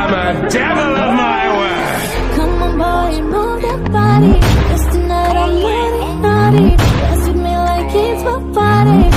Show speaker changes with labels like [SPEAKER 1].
[SPEAKER 1] I'm a devil of my word.
[SPEAKER 2] Come on, boy, move that body. 'Cause tonight I'm naughty, naughty. Dance with me like it's my party.